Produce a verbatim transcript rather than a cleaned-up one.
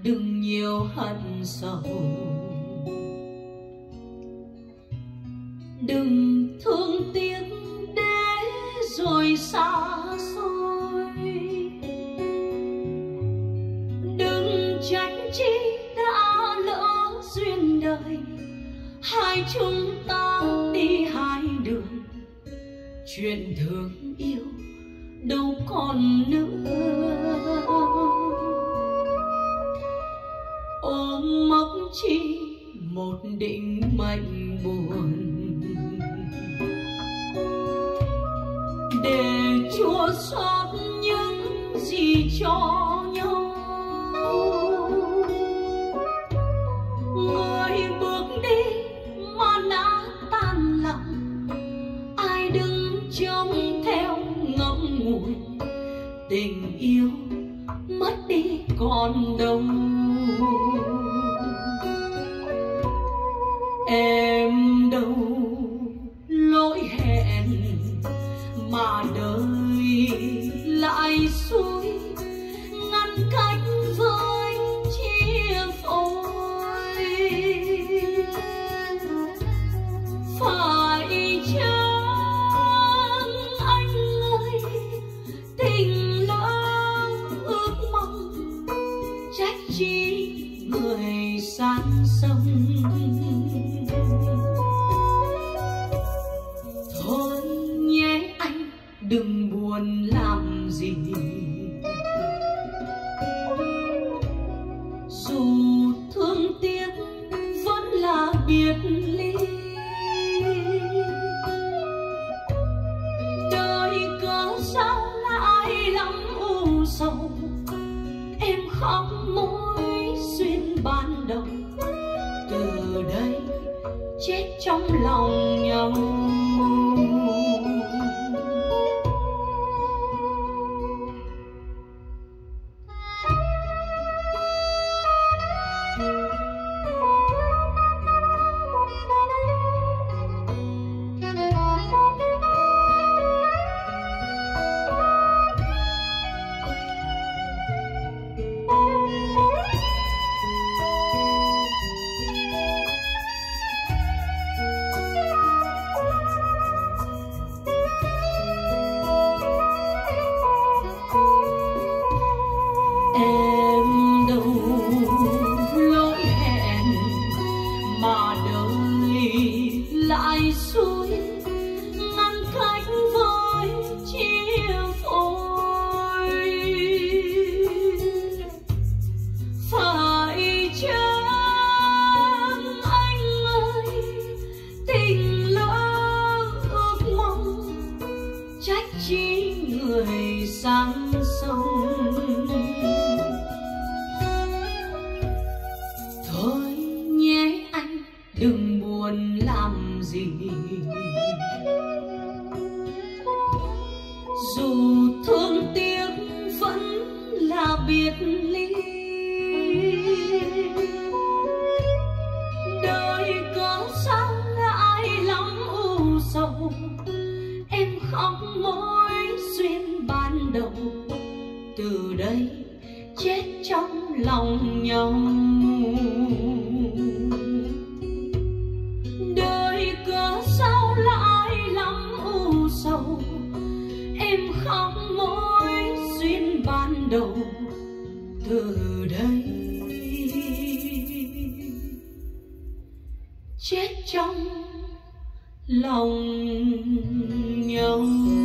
đừng nhiều hận sầu, đừng thương tiếc để rồi xa xôi, đừng trách chi đã lỡ duyên đời, hai chúng ta đi hai đường, chuyện thương yêu đâu còn nữa. Ôm mốc chi một định mệnh buồn, để chua xót những gì cho nhau. Người bước đi mà đã tan lòng, ai đứng trông theo ngậm ngùi, tình yêu mất đi còn đâu. Em đâu lỗi hẹn mà đời lại xuôi, ngăn cách với chia phôi. Phải chăng anh ơi, tình lỡ ước mong, trách chi người sang sông. Thôi nhé anh, đừng buồn làm gì, dù thương tiếc vẫn là biệt ly. Đời cớ sao lại lắm u sầu, em khóc mối duyên ban đầu, từ đây chết trong lòng nhau. Em đâu lỗi hẹn mà đời lại xuôi, ngăn cách với chia phôi. Phải chăng anh ơi, tình lỡ ước mong, trách chi người sang sông. Thôi nhé anh, đừng buồn làm gì, dù thương tiếc vẫn là biệt ly. Đời có sao lại lắm u sầu, em khóc mối duyên ban đầu, từ đây chết trong lòng nhau. Đời cớ sao lại lắm u sầu, em khóc mối duyên ban đầu, từ đây chết trong lòng nhau.